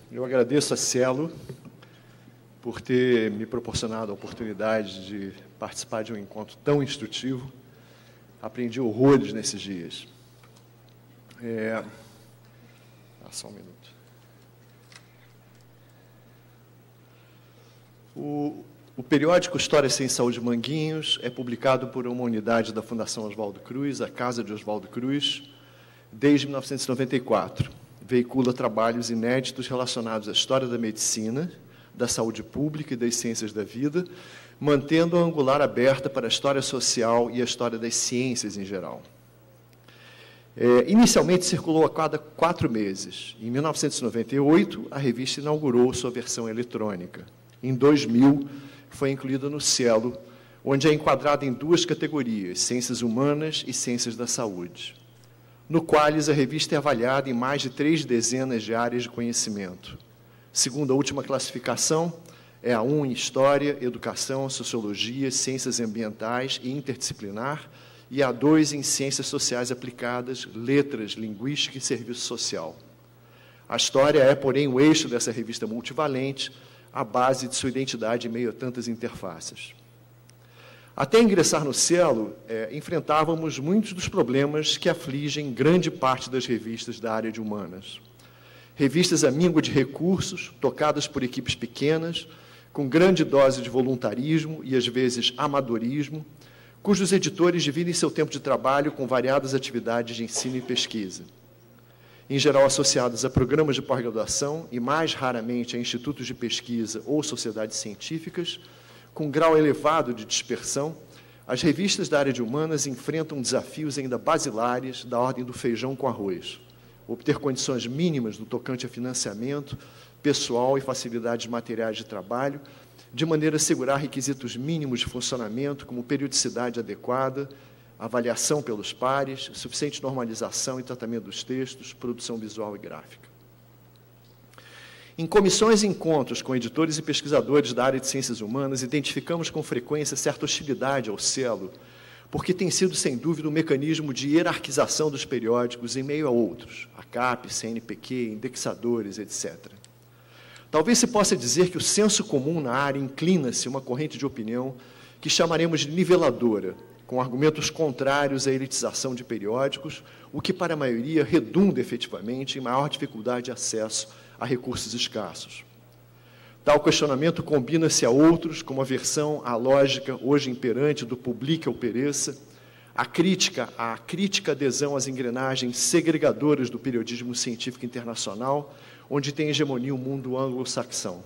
Eu agradeço a Cielo por ter me proporcionado a oportunidade de participar de um encontro tão instrutivo. Aprendi horrores nesses dias. Só um minuto. O periódico História Sem Saúde Manguinhos é publicado por uma unidade da Fundação Oswaldo Cruz, a Casa de Oswaldo Cruz, desde 1994. Veicula trabalhos inéditos relacionados à história da medicina, da saúde pública e das ciências da vida, mantendo a angular aberta para a história social e a história das ciências em geral. Inicialmente circulou a cada 4 meses. Em 1998, a revista inaugurou sua versão eletrônica. Em 2000, foi incluída no Cielo, onde é enquadrada em 2 categorias, Ciências Humanas e Ciências da Saúde, no quais a revista é avaliada em mais de 3 dezenas de áreas de conhecimento. Segundo a última classificação, é a 1 em História, Educação, Sociologia, Ciências Ambientais e Interdisciplinar, e a 2 em Ciências Sociais Aplicadas, Letras, Linguística e Serviço Social. A História é, porém, o eixo dessa revista multivalente, a base de sua identidade em meio a tantas interfaces. Até ingressar no Cielo, enfrentávamos muitos dos problemas que afligem grande parte das revistas da área de humanas. Revistas à míngua de recursos, tocadas por equipes pequenas, com grande dose de voluntarismo e, às vezes, amadorismo, cujos editores dividem seu tempo de trabalho com variadas atividades de ensino e pesquisa. Em geral associados a programas de pós-graduação e, mais raramente, a institutos de pesquisa ou sociedades científicas, com grau elevado de dispersão, as revistas da área de humanas enfrentam desafios ainda basilares da ordem do feijão com arroz. Obter condições mínimas no tocante a financiamento, pessoal e facilidades materiais de trabalho, de maneira a assegurar requisitos mínimos de funcionamento, como periodicidade adequada, avaliação pelos pares, suficiente normalização e tratamento dos textos, produção visual e gráfica. Em comissões e encontros com editores e pesquisadores da área de ciências humanas, identificamos com frequência certa hostilidade ao Cielo, porque tem sido, sem dúvida, um mecanismo de hierarquização dos periódicos em meio a outros, ACAP, CNPq, indexadores, etc. Talvez se possa dizer que o senso comum na área inclina-se a uma corrente de opinião que chamaremos de niveladora, com argumentos contrários à elitização de periódicos, o que, para a maioria, redunda efetivamente em maior dificuldade de acesso a recursos escassos. Tal questionamento combina-se a outros, como a aversão à lógica hoje imperante do publique ou pereça, a crítica adesão às engrenagens segregadoras do periodismo científico internacional, onde tem hegemonia o mundo anglo-saxão.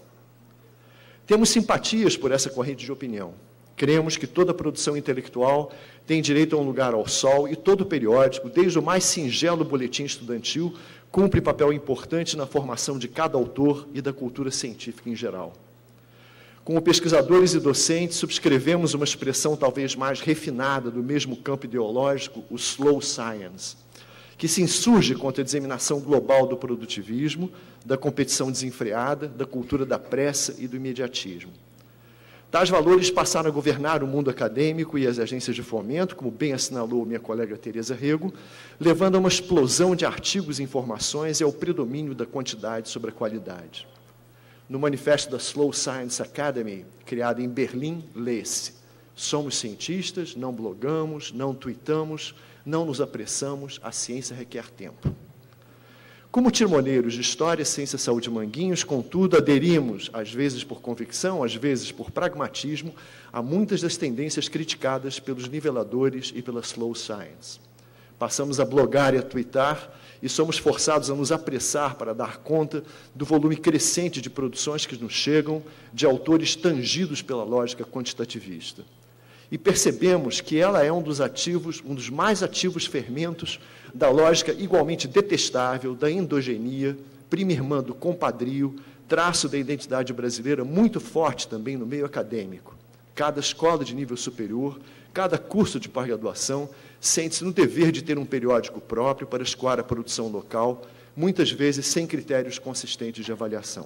Temos simpatias por essa corrente de opinião. Cremos que toda produção intelectual tem direito a um lugar ao sol e todo periódico, desde o mais singelo boletim estudantil, cumpre papel importante na formação de cada autor e da cultura científica em geral. Como pesquisadores e docentes, subscrevemos uma expressão talvez mais refinada do mesmo campo ideológico, o slow science, que se insurge contra a disseminação global do produtivismo, da competição desenfreada, da cultura da pressa e do imediatismo. Tais valores passaram a governar o mundo acadêmico e as agências de fomento, como bem assinalou minha colega Tereza Rego, levando a uma explosão de artigos e informações e ao predomínio da quantidade sobre a qualidade. No manifesto da Slow Science Academy, criado em Berlim, lê-se: somos cientistas, não blogamos, não tweetamos, não nos apressamos, a ciência requer tempo. Como timoneiros de História, Ciência, Saúde e Manguinhos, contudo, aderimos, às vezes por convicção, às vezes por pragmatismo, a muitas das tendências criticadas pelos niveladores e pela slow science. Passamos a blogar e a twittar e somos forçados a nos apressar para dar conta do volume crescente de produções que nos chegam de autores tangidos pela lógica quantitativista. E percebemos que ela é um dos mais ativos fermentos da lógica igualmente detestável da endogenia, prima irmã do compadrio, traço da identidade brasileira muito forte também no meio acadêmico. Cada escola de nível superior, cada curso de pós-graduação, sente-se no dever de ter um periódico próprio para escoar a produção local, muitas vezes sem critérios consistentes de avaliação.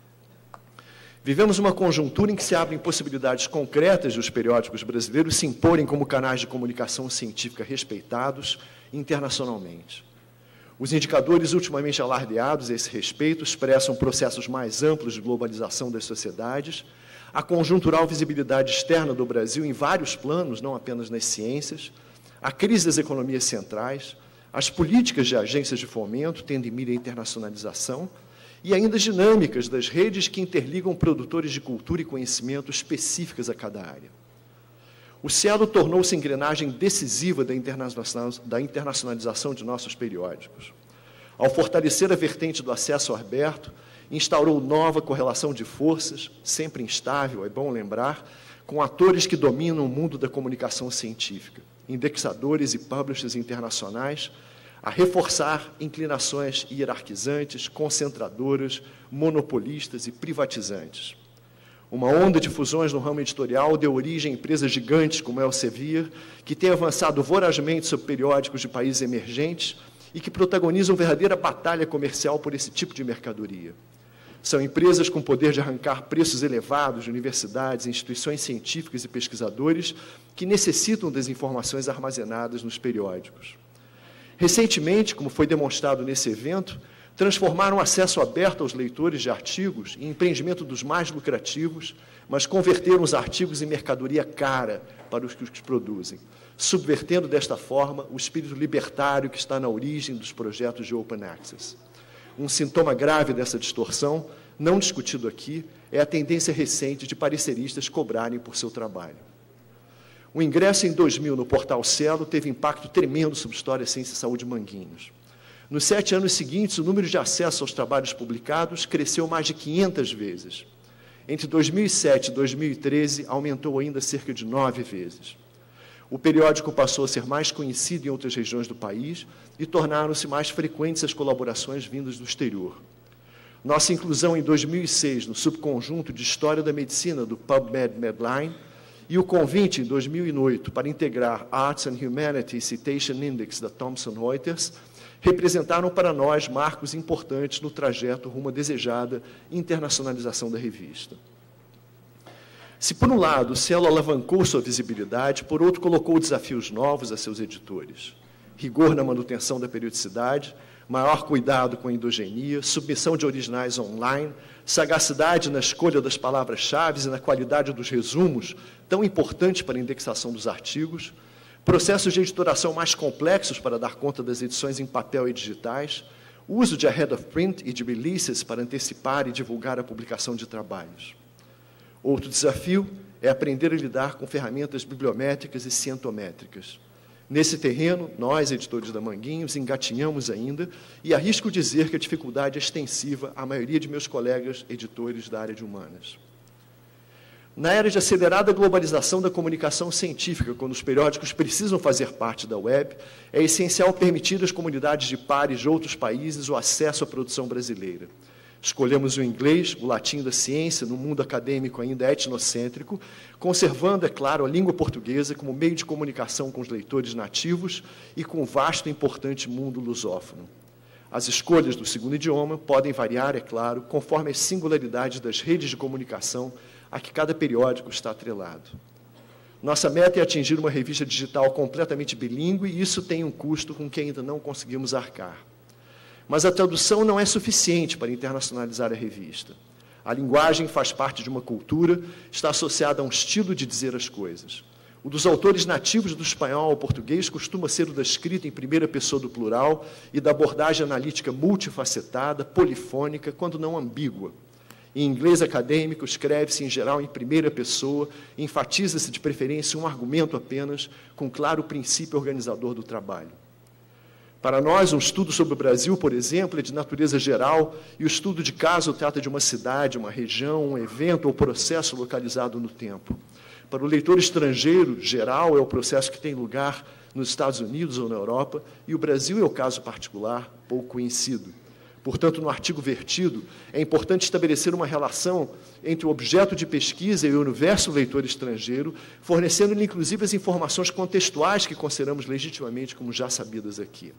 Vivemos uma conjuntura em que se abrem possibilidades concretas dos periódicos brasileiros se imporem como canais de comunicação científica respeitados internacionalmente. Os indicadores ultimamente alardeados a esse respeito expressam processos mais amplos de globalização das sociedades, a conjuntural visibilidade externa do Brasil em vários planos, não apenas nas ciências, a crise das economias centrais, as políticas de agências de fomento, tendo em mira a internacionalização, e ainda as dinâmicas das redes que interligam produtores de cultura e conhecimento específicas a cada área. O Cielo tornou-se engrenagem decisiva da internacionalização de nossos periódicos. Ao fortalecer a vertente do acesso aberto, instaurou nova correlação de forças, sempre instável, é bom lembrar, com atores que dominam o mundo da comunicação científica, indexadores e publishers internacionais, a reforçar inclinações hierarquizantes, concentradoras, monopolistas e privatizantes. Uma onda de fusões no ramo editorial deu origem a empresas gigantes como a Elsevier, que tem avançado vorazmente sobre periódicos de países emergentes e que protagonizam verdadeira batalha comercial por esse tipo de mercadoria. São empresas com poder de arrancar preços elevados de universidades, instituições científicas e pesquisadores que necessitam das informações armazenadas nos periódicos. Recentemente, como foi demonstrado nesse evento, transformaram o acesso aberto aos leitores de artigos em empreendimento dos mais lucrativos, mas converteram os artigos em mercadoria cara para os que os produzem, subvertendo desta forma o espírito libertário que está na origem dos projetos de Open Access. Um sintoma grave dessa distorção, não discutido aqui, é a tendência recente de pareceristas cobrarem por seu trabalho. O ingresso em 2000 no portal Cielo teve impacto tremendo sobre História, Ciência e Saúde Manguinhos. Nos 7 anos seguintes, o número de acesso aos trabalhos publicados cresceu mais de 500 vezes. Entre 2007 e 2013, aumentou ainda cerca de 9 vezes. O periódico passou a ser mais conhecido em outras regiões do país e tornaram-se mais frequentes as colaborações vindas do exterior. Nossa inclusão em 2006 no subconjunto de História da Medicina do PubMed Medline e o convite em 2008 para integrar Arts and Humanities Citation Index da Thomson Reuters representaram para nós marcos importantes no trajeto rumo à desejada internacionalização da revista. Se, por um lado, o Cielo alavancou sua visibilidade, por outro, colocou desafios novos a seus editores. Rigor na manutenção da periodicidade, maior cuidado com a endogenia, submissão de originais online, sagacidade na escolha das palavras-chave e na qualidade dos resumos, tão importantes para a indexação dos artigos, processos de editoração mais complexos para dar conta das edições em papel e digitais, uso de ahead of print e de releases para antecipar e divulgar a publicação de trabalhos. Outro desafio é aprender a lidar com ferramentas bibliométricas e cientométricas. Nesse terreno, nós, editores da Manguinhos, engatinhamos ainda e arrisco dizer que a dificuldade é extensiva à maioria de meus colegas editores da área de humanas. Na era de acelerada globalização da comunicação científica, quando os periódicos precisam fazer parte da web, é essencial permitir às comunidades de pares de outros países o acesso à produção brasileira. Escolhemos o inglês, o latim da ciência, no mundo acadêmico ainda etnocêntrico, conservando, é claro, a língua portuguesa como meio de comunicação com os leitores nativos e com o vasto e importante mundo lusófono. As escolhas do segundo idioma podem variar, é claro, conforme as singularidades das redes de comunicação a que cada periódico está atrelado. Nossa meta é atingir uma revista digital completamente bilíngue e isso tem um custo com que ainda não conseguimos arcar. Mas a tradução não é suficiente para internacionalizar a revista. A linguagem faz parte de uma cultura, está associada a um estilo de dizer as coisas. O dos autores nativos do espanhol ao português costuma ser o da escrita em primeira pessoa do plural e da abordagem analítica multifacetada, polifônica, quando não ambígua. Em inglês acadêmico, escreve-se em geral em primeira pessoa, enfatiza-se de preferência um argumento apenas, com claro princípio organizador do trabalho. Para nós, um estudo sobre o Brasil, por exemplo, é de natureza geral e o estudo de caso trata de uma cidade, uma região, um evento ou processo localizado no tempo. Para o leitor estrangeiro, geral, é o processo que tem lugar nos Estados Unidos ou na Europa e o Brasil é o caso particular, pouco conhecido. Portanto, no artigo vertido, é importante estabelecer uma relação entre o objeto de pesquisa e o universo leitor estrangeiro, fornecendo-lhe, inclusive, as informações contextuais que consideramos legitimamente como já sabidas aqui.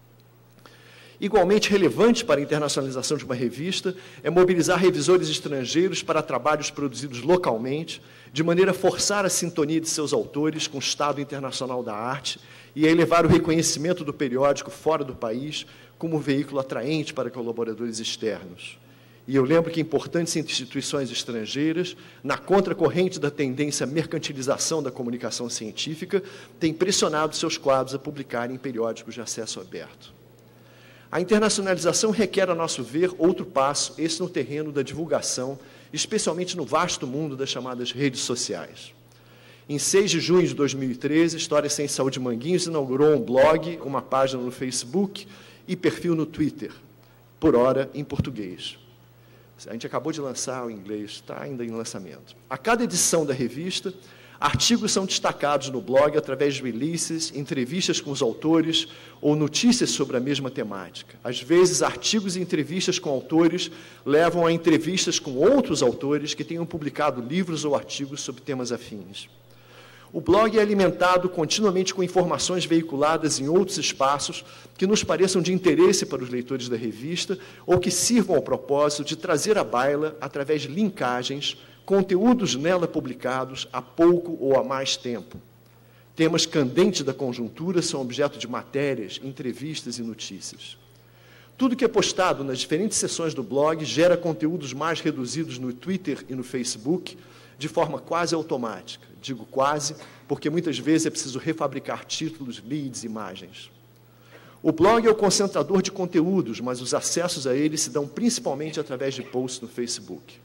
Igualmente relevante para a internacionalização de uma revista é mobilizar revisores estrangeiros para trabalhos produzidos localmente, de maneira a forçar a sintonia de seus autores com o estado internacional da arte e a elevar o reconhecimento do periódico fora do país como um veículo atraente para colaboradores externos. E eu lembro que importantes instituições estrangeiras, na contracorrente da tendência à mercantilização da comunicação científica, têm pressionado seus quadros a publicarem em periódicos de acesso aberto. A internacionalização requer, a nosso ver, outro passo, esse no terreno da divulgação, especialmente no vasto mundo das chamadas redes sociais. Em 6 de junho de 2013, História Sem Saúde Manguinhos inaugurou um blog, uma página no Facebook e perfil no Twitter, por hora em português. A gente acabou de lançar o inglês, está ainda em lançamento. A cada edição da revista, artigos são destacados no blog através de releases, entrevistas com os autores ou notícias sobre a mesma temática. Às vezes, artigos e entrevistas com autores levam a entrevistas com outros autores que tenham publicado livros ou artigos sobre temas afins. O blog é alimentado continuamente com informações veiculadas em outros espaços que nos pareçam de interesse para os leitores da revista ou que sirvam ao propósito de trazer à baila, através de linkagens, conteúdos nela publicados há pouco ou há mais tempo. Temas candentes da conjuntura são objeto de matérias, entrevistas e notícias. Tudo que é postado nas diferentes seções do blog gera conteúdos mais reduzidos no Twitter e no Facebook, de forma quase automática. Digo quase, porque muitas vezes é preciso refabricar títulos, leads, imagens. O blog é o concentrador de conteúdos, mas os acessos a ele se dão principalmente através de posts no Facebook.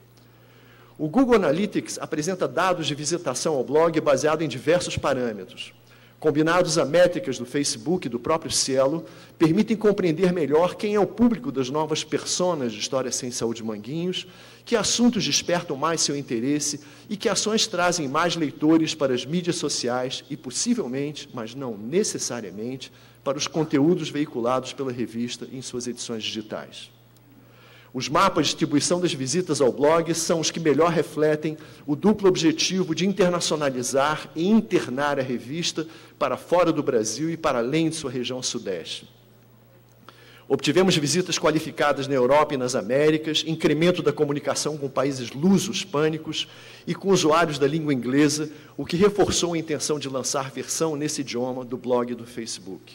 O Google Analytics apresenta dados de visitação ao blog baseado em diversos parâmetros. Combinados a métricas do Facebook e do próprio Cielo, permitem compreender melhor quem é o público das novas personas de História Sem Saúde Manguinhos, que assuntos despertam mais seu interesse e que ações trazem mais leitores para as mídias sociais e, possivelmente, mas não necessariamente, para os conteúdos veiculados pela revista em suas edições digitais. Os mapas de distribuição das visitas ao blog são os que melhor refletem o duplo objetivo de internacionalizar e internar a revista para fora do Brasil e para além de sua região sudeste. Obtivemos visitas qualificadas na Europa e nas Américas, incremento da comunicação com países luso-hispânicos e com usuários da língua inglesa, o que reforçou a intenção de lançar versão nesse idioma do blog e do Facebook.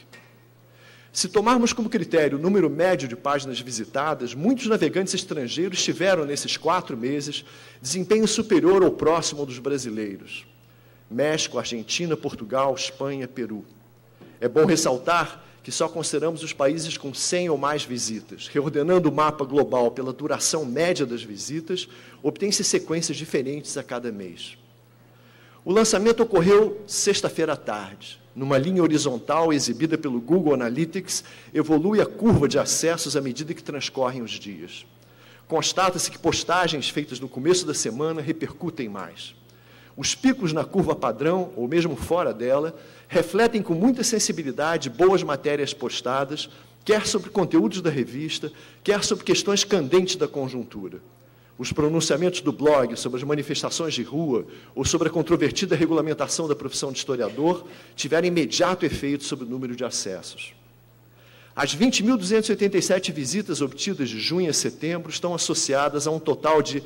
Se tomarmos como critério o número médio de páginas visitadas, muitos navegantes estrangeiros tiveram, nesses 4 meses, desempenho superior ou próximo ao dos brasileiros. México, Argentina, Portugal, Espanha, Peru. É bom ressaltar que só consideramos os países com 100 ou mais visitas. Reordenando o mapa global pela duração média das visitas, obtém-se sequências diferentes a cada mês. O lançamento ocorreu sexta-feira à tarde. Numa linha horizontal exibida pelo Google Analytics, evolui a curva de acessos à medida que transcorrem os dias. Constata-se que postagens feitas no começo da semana repercutem mais. Os picos na curva padrão, ou mesmo fora dela, refletem com muita sensibilidade boas matérias postadas, quer sobre conteúdos da revista, quer sobre questões candentes da conjuntura. Os pronunciamentos do blog sobre as manifestações de rua ou sobre a controvertida regulamentação da profissão de historiador tiveram imediato efeito sobre o número de acessos. As 20.287 visitas obtidas de junho a setembro estão associadas a um total de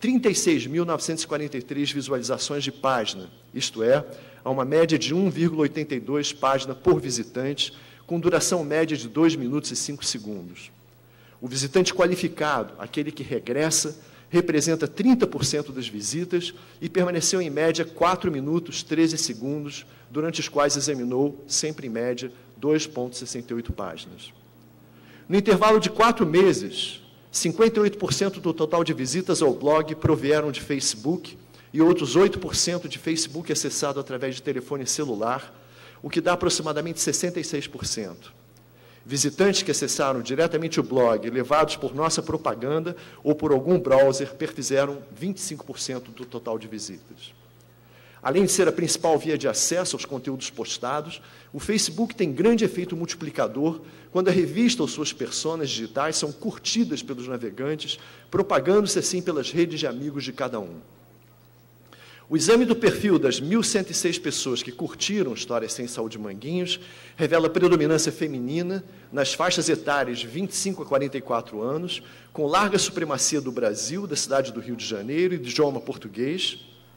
36.943 visualizações de página, isto é, a uma média de 1,82 página por visitante, com duração média de 2 minutos e 5 segundos. O visitante qualificado, aquele que regressa, representa 30% das visitas e permaneceu em média 4 minutos 13 segundos, durante os quais examinou, sempre em média, 2,68 páginas. No intervalo de 4 meses, 58% do total de visitas ao blog provieram de Facebook e outros 8% de Facebook acessado através de telefone celular, o que dá aproximadamente 66%. Visitantes que acessaram diretamente o blog, levados por nossa propaganda ou por algum browser, perfizeram 25% do total de visitas. Além de ser a principal via de acesso aos conteúdos postados, o Facebook tem grande efeito multiplicador quando a revista ou suas personas digitais são curtidas pelos navegantes, propagando-se assim pelas redes de amigos de cada um. O exame do perfil das 1.106 pessoas que curtiram História Sem Saúde Manguinhos revela predominância feminina nas faixas etárias de 25 a 44 anos, com larga supremacia do Brasil, da cidade do Rio de Janeiro e do idioma português.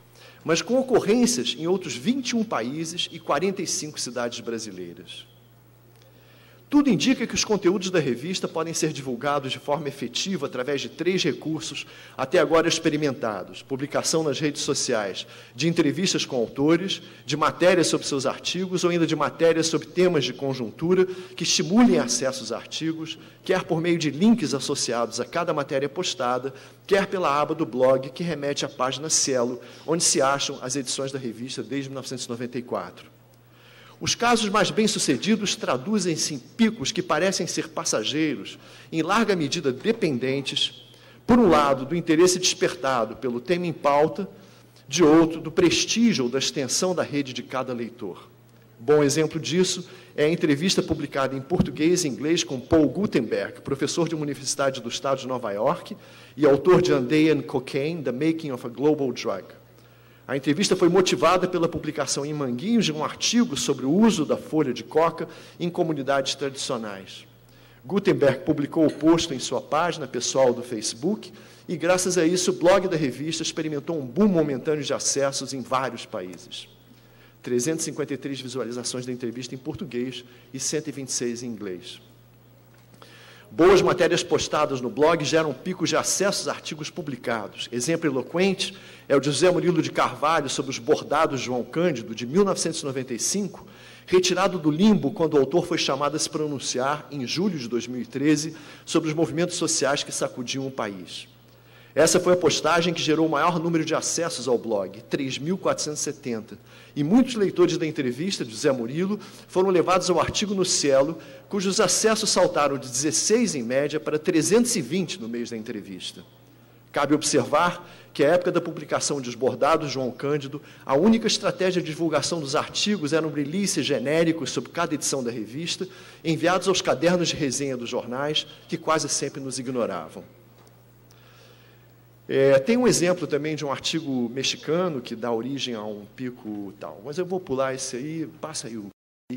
mas com ocorrências em outros 21 países e 45 cidades brasileiras. Tudo indica que os conteúdos da revista podem ser divulgados de forma efetiva através de 3 recursos até agora experimentados: publicação nas redes sociais de entrevistas com autores, de matérias sobre seus artigos ou ainda de matérias sobre temas de conjuntura que estimulem acesso aos artigos, quer por meio de links associados a cada matéria postada, quer pela aba do blog que remete à página Cielo, onde se acham as edições da revista desde 1994. Os casos mais bem-sucedidos traduzem-se em picos que parecem ser passageiros, em larga medida dependentes, por um lado, do interesse despertado pelo tema em pauta, de outro, do prestígio ou da extensão da rede de cada leitor. Bom exemplo disso é a entrevista publicada em português e inglês com Paul Gutenberg, professor de uma universidade do estado de Nova York e autor de Day and Cocaine, The Making of a Global Drug. A entrevista foi motivada pela publicação em Manguinhos de um artigo sobre o uso da folha de coca em comunidades tradicionais. Gutenberg publicou o post em sua página pessoal do Facebook e, graças a isso, o blog da revista experimentou um boom momentâneo de acessos em vários países. 353 visualizações da entrevista em português e 126 em inglês. Boas matérias postadas no blog geram picos de acessos a artigos publicados. Exemplo eloquente é o de José Murilo de Carvalho sobre os bordados de João Cândido, de 1995, retirado do limbo quando o autor foi chamado a se pronunciar, em julho de 2013, sobre os movimentos sociais que sacudiam o país. Essa foi a postagem que gerou o maior número de acessos ao blog, 3.470. E muitos leitores da entrevista de José Murilo foram levados ao artigo no Cielo, cujos acessos saltaram de 16 em média para 320 no mês da entrevista. Cabe observar que, à época da publicação de Os Bordados de João Cândido, a única estratégia de divulgação dos artigos eram releases genéricos sobre cada edição da revista, enviados aos cadernos de resenha dos jornais, que quase sempre nos ignoravam. Tem um exemplo também de um artigo mexicano que dá origem a um pico tal, mas eu vou pular esse aí, passa aí.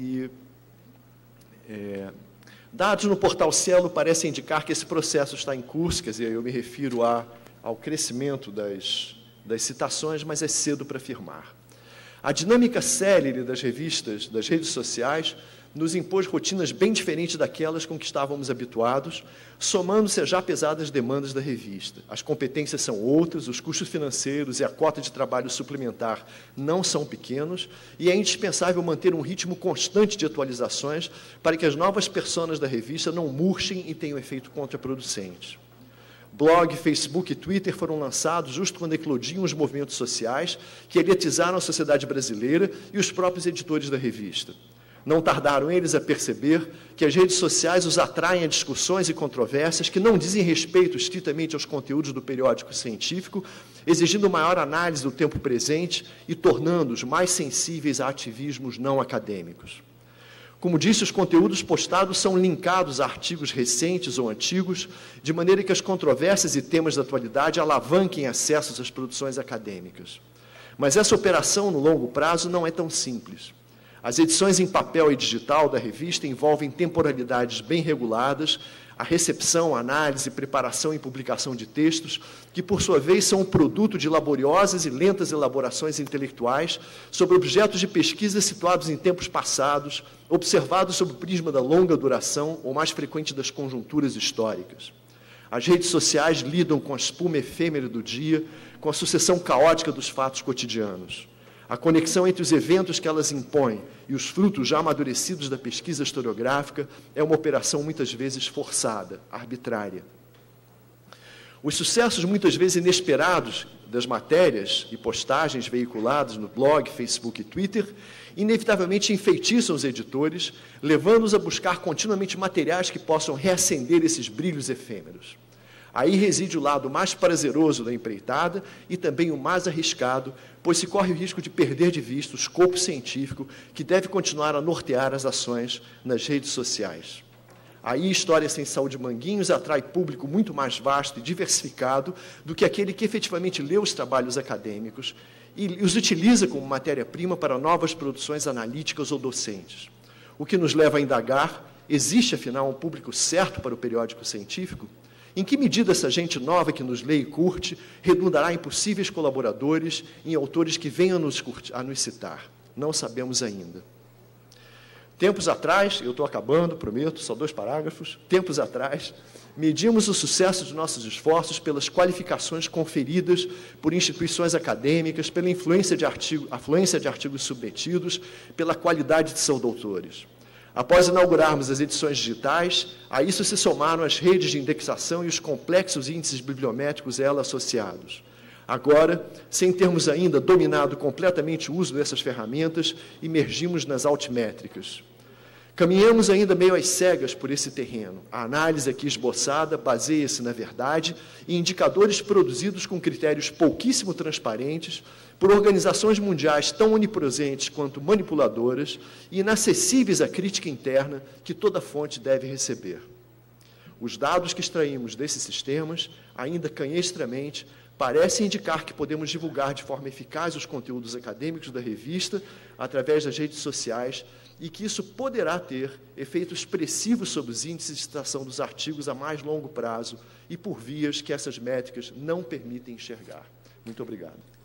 Dados no portal Cielo parecem indicar que esse processo está em curso, quer dizer, eu me refiro ao crescimento das citações, mas é cedo para afirmar. A dinâmica célere das revistas, das redes sociais, nos impôs rotinas bem diferentes daquelas com que estávamos habituados, somando-se às já pesadas demandas da revista. As competências são outras, os custos financeiros e a cota de trabalho suplementar não são pequenos, e é indispensável manter um ritmo constante de atualizações para que as novas personas da revista não murchem e tenham efeito contraproducente. Blog, Facebook e Twitter foram lançados justo quando eclodiam os movimentos sociais que elitizaram a sociedade brasileira e os próprios editores da revista. Não tardaram eles a perceber que as redes sociais os atraem a discussões e controvérsias que não dizem respeito estritamente aos conteúdos do periódico científico, exigindo maior análise do tempo presente e tornando-os mais sensíveis a ativismos não acadêmicos. Como disse, os conteúdos postados são linkados a artigos recentes ou antigos, de maneira que as controvérsias e temas da atualidade alavanquem acessos às produções acadêmicas. Mas essa operação, no longo prazo, não é tão simples. As edições em papel e digital da revista envolvem temporalidades bem reguladas, a recepção, análise, preparação e publicação de textos, que, por sua vez, são um produto de laboriosas e lentas elaborações intelectuais sobre objetos de pesquisa situados em tempos passados, observados sob o prisma da longa duração ou mais frequente das conjunturas históricas. As redes sociais lidam com a espuma efêmera do dia, com a sucessão caótica dos fatos cotidianos. A conexão entre os eventos que elas impõem e os frutos já amadurecidos da pesquisa historiográfica é uma operação muitas vezes forçada, arbitrária. Os sucessos muitas vezes inesperados das matérias e postagens veiculadas no blog, Facebook e Twitter inevitavelmente enfeitiçam os editores, levando-os a buscar continuamente materiais que possam reacender esses brilhos efêmeros. Aí reside o lado mais prazeroso da empreitada e também o mais arriscado, pois se corre o risco de perder de vista o escopo científico que deve continuar a nortear as ações nas redes sociais. Aí, História Sem Saúde Manguinhos atrai público muito mais vasto e diversificado do que aquele que efetivamente lê os trabalhos acadêmicos e os utiliza como matéria-prima para novas produções analíticas ou docentes. O que nos leva a indagar, existe, afinal, um público certo para o periódico científico? Em que medida essa gente nova que nos lê e curte redundará em possíveis colaboradores, em autores que venham a nos citar? Não sabemos ainda. Tempos atrás, eu estou acabando, prometo, só 2 parágrafos. Tempos atrás, medimos o sucesso de nossos esforços pelas qualificações conferidas por instituições acadêmicas, pela afluência de artigos submetidos, pela qualidade de seus doutores. Após inaugurarmos as edições digitais, a isso se somaram as redes de indexação e os complexos índices bibliométricos a ela associados. Agora, sem termos ainda dominado completamente o uso dessas ferramentas, emergimos nas altimétricas. Caminhamos ainda meio às cegas por esse terreno. A análise aqui esboçada baseia-se, na verdade, em indicadores produzidos com critérios pouquíssimo transparentes, por organizações mundiais tão onipresentes quanto manipuladoras e inacessíveis à crítica interna que toda fonte deve receber. Os dados que extraímos desses sistemas, ainda canhestramente, parecem indicar que podemos divulgar de forma eficaz os conteúdos acadêmicos da revista através das redes sociais e que isso poderá ter efeito expressivo sobre os índices de citação dos artigos a mais longo prazo e por vias que essas métricas não permitem enxergar. Muito obrigado.